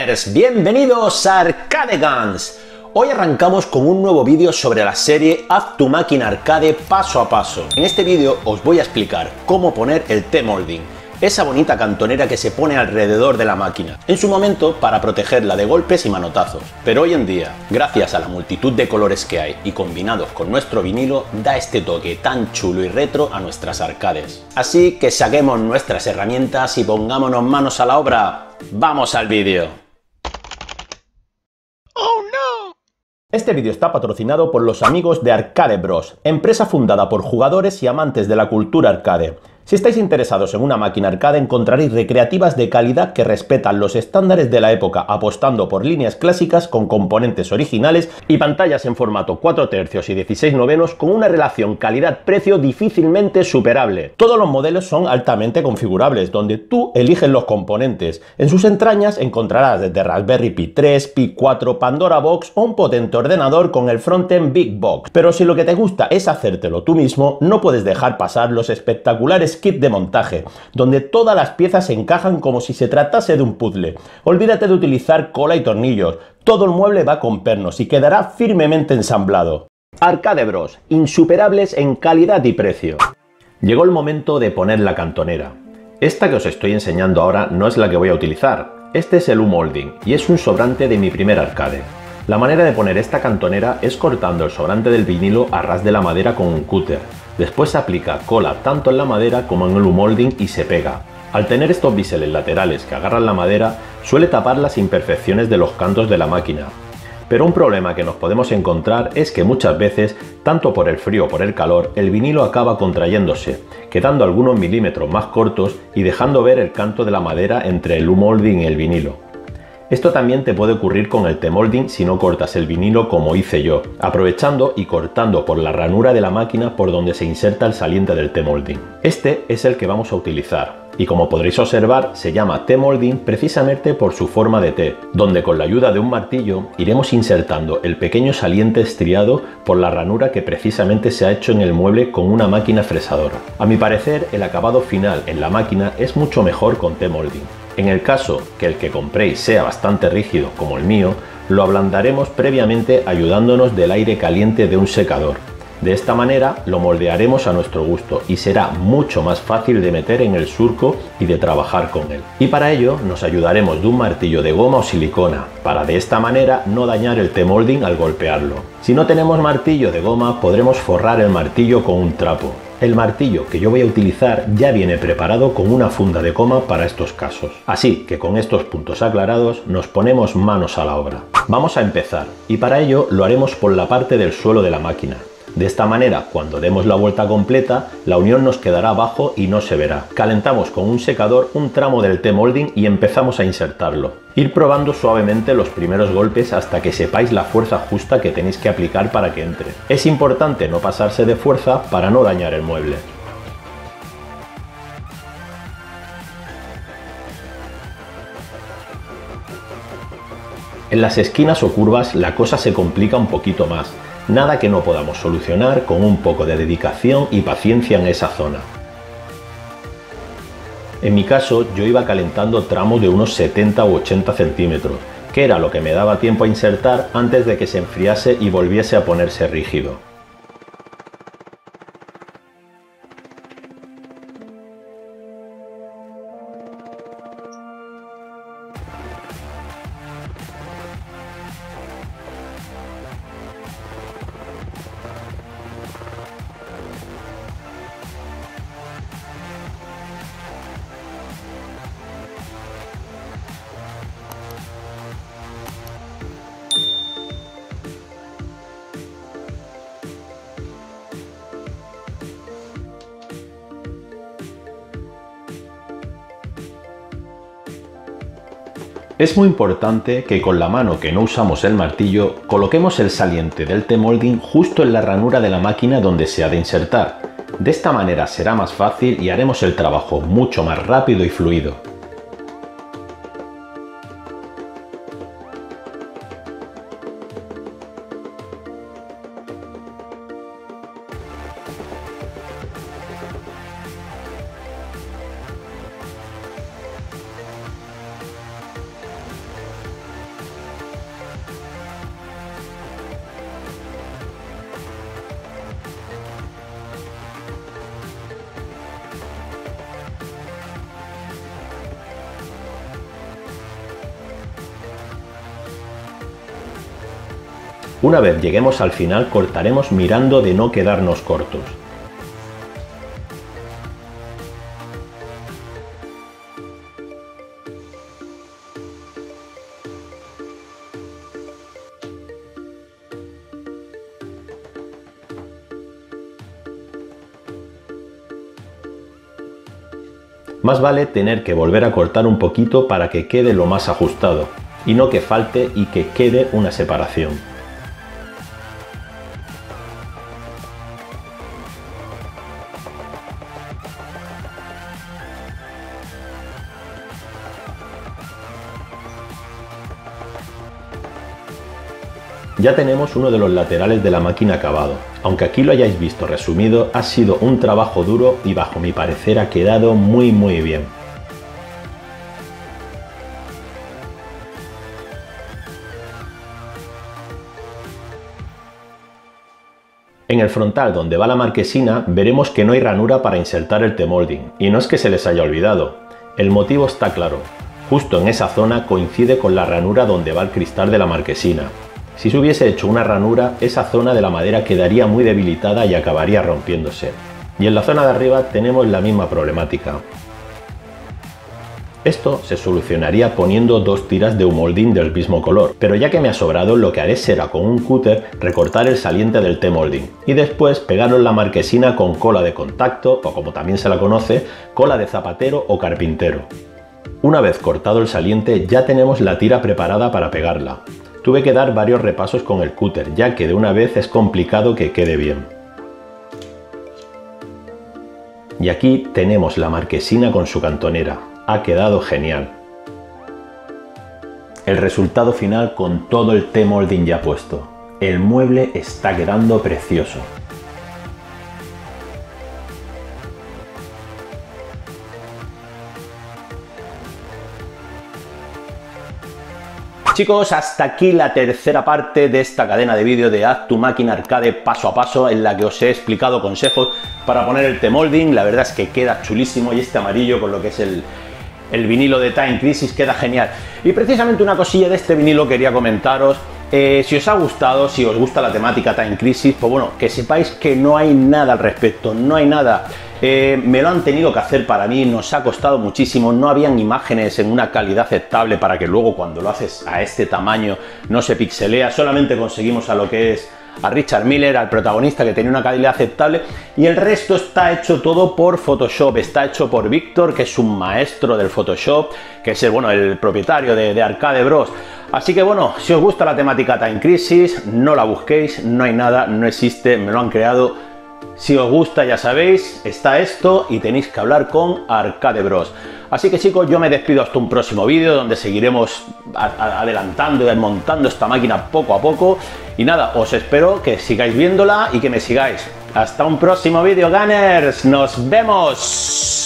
gamers, bienvenidos a Arcade Guns. Hoy arrancamos con un nuevo vídeo sobre la serie Haz tu máquina arcade paso a paso. En este vídeo os voy a explicar cómo poner el T-Molding, esa bonita cantonera que se pone alrededor de la máquina, en su momento para protegerla de golpes y manotazos. Pero hoy en día, gracias a la multitud de colores que hay y combinados con nuestro vinilo, da este toque tan chulo y retro a nuestras arcades. Así que saquemos nuestras herramientas y pongámonos manos a la obra. ¡Vamos al vídeo! ¡Oh no! Este vídeo está patrocinado por los amigos de Arcade Bros, empresa fundada por jugadores y amantes de la cultura arcade. Si estáis interesados en una máquina arcade, encontraréis recreativas de calidad que respetan los estándares de la época, apostando por líneas clásicas con componentes originales y pantallas en formato 4 tercios y 16 novenos con una relación calidad-precio difícilmente superable. Todos los modelos son altamente configurables, donde tú eliges los componentes. En sus entrañas encontrarás desde Raspberry Pi 3, Pi 4, Pandora Box o un potente ordenador con el frontend Big Box. Pero si lo que te gusta es hacértelo tú mismo, no puedes dejar pasar los espectaculares kit de montaje, donde todas las piezas se encajan como si se tratase de un puzzle. Olvídate de utilizar cola y tornillos, todo el mueble va con pernos y quedará firmemente ensamblado. Arcade Bros, insuperables en calidad y precio. Llegó el momento de poner la cantonera. Esta que os estoy enseñando ahora no es la que voy a utilizar, este es el U-Molding y es un sobrante de mi primer arcade. La manera de poner esta cantonera es cortando el sobrante del vinilo a ras de la madera con un cúter. Después se aplica cola tanto en la madera como en el U-Molding y se pega. Al tener estos biseles laterales que agarran la madera, suele tapar las imperfecciones de los cantos de la máquina. Pero un problema que nos podemos encontrar es que muchas veces, tanto por el frío o por el calor, el vinilo acaba contrayéndose, quedando algunos milímetros más cortos y dejando ver el canto de la madera entre el U-Molding y el vinilo. Esto también te puede ocurrir con el T-Molding si no cortas el vinilo como hice yo, aprovechando y cortando por la ranura de la máquina por donde se inserta el saliente del T-Molding. Este es el que vamos a utilizar y, como podréis observar, se llama T-Molding precisamente por su forma de T, donde con la ayuda de un martillo iremos insertando el pequeño saliente estriado por la ranura que precisamente se ha hecho en el mueble con una máquina fresadora. A mi parecer, el acabado final en la máquina es mucho mejor con T-Molding. En el caso que el que compréis sea bastante rígido como el mío, lo ablandaremos previamente ayudándonos del aire caliente de un secador. De esta manera lo moldearemos a nuestro gusto y será mucho más fácil de meter en el surco y de trabajar con él. Y para ello nos ayudaremos de un martillo de goma o silicona, para de esta manera no dañar el T-Molding al golpearlo. Si no tenemos martillo de goma, podremos forrar el martillo con un trapo. El martillo que yo voy a utilizar ya viene preparado con una funda de goma para estos casos. Así que con estos puntos aclarados nos ponemos manos a la obra. Vamos a empezar y para ello lo haremos por la parte del suelo de la máquina. De esta manera, cuando demos la vuelta completa, la unión nos quedará abajo y no se verá. Calentamos con un secador un tramo del T-Molding y empezamos a insertarlo. Ir probando suavemente los primeros golpes hasta que sepáis la fuerza justa que tenéis que aplicar para que entre. Es importante no pasarse de fuerza para no dañar el mueble. En las esquinas o curvas la cosa se complica un poquito más. Nada que no podamos solucionar con un poco de dedicación y paciencia en esa zona. En mi caso, yo iba calentando tramos de unos 70 u 80 centímetros, que era lo que me daba tiempo a insertar antes de que se enfriase y volviese a ponerse rígido. Es muy importante que con la mano que no usamos el martillo coloquemos el saliente del T-Molding justo en la ranura de la máquina donde se ha de insertar. De esta manera será más fácil y haremos el trabajo mucho más rápido y fluido. Una vez lleguemos al final cortaremos mirando de no quedarnos cortos. Más vale tener que volver a cortar un poquito para que quede lo más ajustado, y no que falte y que quede una separación. Ya tenemos uno de los laterales de la máquina acabado. Aunque aquí lo hayáis visto resumido, ha sido un trabajo duro y bajo mi parecer ha quedado muy bien. En el frontal donde va la marquesina veremos que no hay ranura para insertar el T-molding, y no es que se les haya olvidado. El motivo está claro, justo en esa zona coincide con la ranura donde va el cristal de la marquesina. Si se hubiese hecho una ranura, esa zona de la madera quedaría muy debilitada y acabaría rompiéndose. Y en la zona de arriba tenemos la misma problemática. Esto se solucionaría poniendo dos tiras de U-molding del mismo color, pero ya que me ha sobrado, lo que haré será con un cúter recortar el saliente del T-molding y después pegarlo en la marquesina con cola de contacto, o como también se la conoce, cola de zapatero o carpintero. Una vez cortado el saliente ya tenemos la tira preparada para pegarla. Tuve que dar varios repasos con el cúter, ya que de una vez es complicado que quede bien. Y aquí tenemos la marquesina con su cantonera. Ha quedado genial. El resultado final con todo el T-molding ya puesto. El mueble está quedando precioso. Chicos, hasta aquí la tercera parte de esta cadena de vídeos de Haz tu máquina arcade paso a paso, en la que os he explicado consejos para poner el T-molding. La verdad es que queda chulísimo, y este amarillo con lo que es el vinilo de Time Crisis queda genial. Y precisamente una cosilla de este vinilo quería comentaros. Si os ha gustado, si os gusta la temática Time Crisis, pues bueno, que sepáis que no hay nada al respecto, no hay nada. Me lo han tenido que hacer para mí, nos ha costado muchísimo, no habían imágenes en una calidad aceptable para que luego cuando lo haces a este tamaño no se pixelea. Solamente conseguimos a lo que es a Richard Miller, al protagonista, que tenía una calidad aceptable, y el resto está hecho todo por Photoshop. Está hecho por Víctor, que es un maestro del Photoshop, que es el propietario de Arcade Bros. Así que bueno, si os gusta la temática Time Crisis, no la busquéis, no hay nada, no existe, me lo han creado. Si os gusta, ya sabéis, está esto y tenéis que hablar con Arcade Bros. Así que chicos, yo me despido hasta un próximo vídeo donde seguiremos adelantando y desmontando esta máquina poco a poco. Y nada, os espero que sigáis viéndola y que me sigáis. Hasta un próximo vídeo, Gunners. ¡Nos vemos!